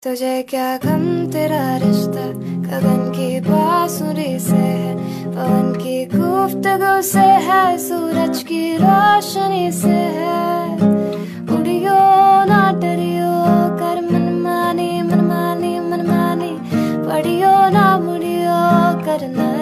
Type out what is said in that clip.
तुझे क्या गम तेरा रिश्ता गगन की बांसुरी से है, पवन की गुफ्तगू से है, सूरज की रोशनी से है। उड़ियो ना डरियो कर मनमानी मनमानी मनमानी, पड़ियो ना मुड़ियो करना